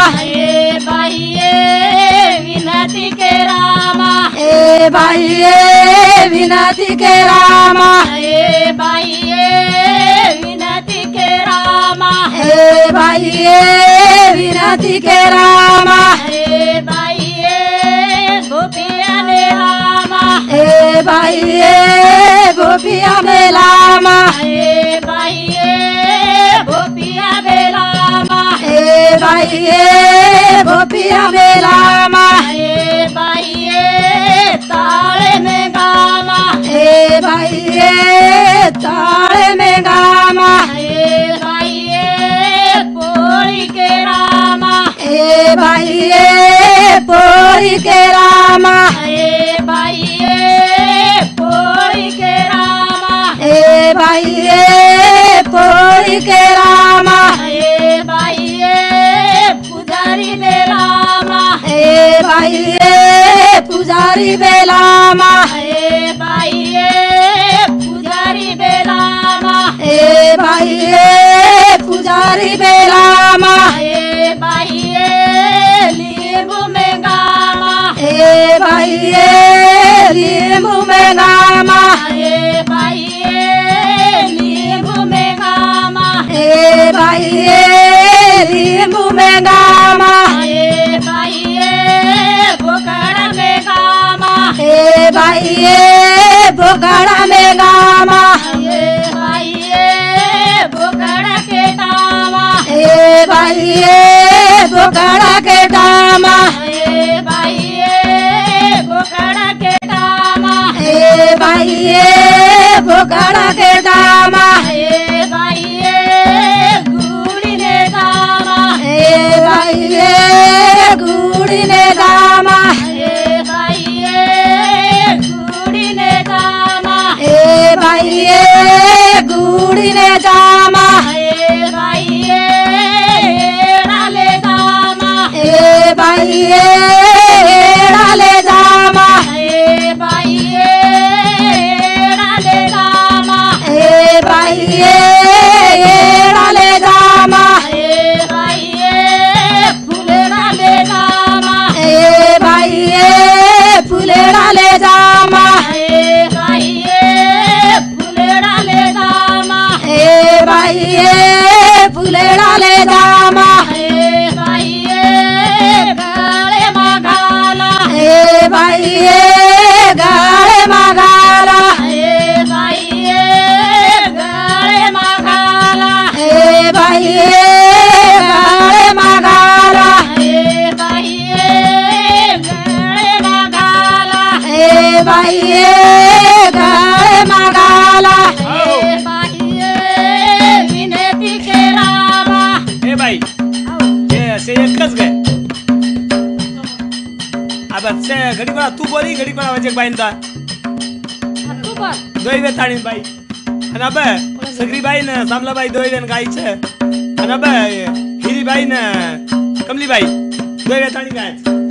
हे भाई विनती के रामा हे भाई विनती के रामा हे भाई विनती के रामा हे भाई विनती के रामा हे भाई गोपिया ने रामा हे भाई गोपिया में लामा हे भाई गोपिया में रामा हे भाई गोपिया में लामा हे भाई ताले में गामा हे भाई तारे में गामा हे भाई पोरी के रामा हे भाई पोरी के रामा हे भाई पोरी के रामा हे भाई पोरी के रामा हे भाई पुजारी में रामा हे भाई पुजारी बेलामा हे भाई पुजारी में रामा हे भाई पुजारी बेलामा हे भाई नींबू में गामा हे भाई नींबू में गामा हे भाई नींबू में गामा हे भाई नींबू में गामा हे भाई बोकड़ा में गामा हे भाई बोकड़ा में गामा हे भाई बोकड़ा के दामा हे भाई बोकड़ा के दामा हे भाई बोकड़ा के दामा हे भाई बोकड़ा के दामा हे भाई गुड़ी ने दामा हे भाई गुड़ी ने दामा हे भाई गुड़ी ने दामा हे भाई गुड़ी ने दामा हे भाई डाले दामा हे भाई डाले दामा हे भाई डाले दामा हे भाई डाले दामा हे भाई फूल डाले दामा हे भाई फूले डाले दामा हे भाई फूल डाले दामा हे भाई फूले डाले दामा हे भाई गाले मगाला हे भाई गाले मगाला हे भाई गाले मगाला हे भाई गाले मगाला हे भाई गाले मगाला हे भाई गाले मगाला हे भाई विनती के रामा ए बाई हे असे एकच काय आता से घडी पडा तू बोली घडी पडा म्हणजे बाईंदा तू बोल दोय ताणी बाई आणि अब सगरी बाई न सामला बाई दोय वेन गायचं आणि अब हिरी बाई न कमली बाई दोय ताणी गायचं